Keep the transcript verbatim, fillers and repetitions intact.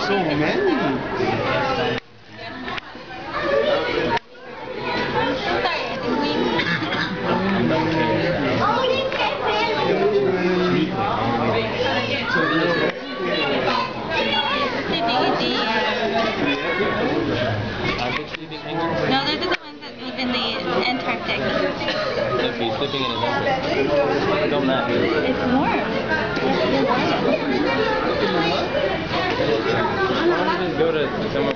so many. No, those are the ones that live in the Antarctic. If he's sleeping in his underwear. Don't matter. It's warm. Why don't you just go to somewhere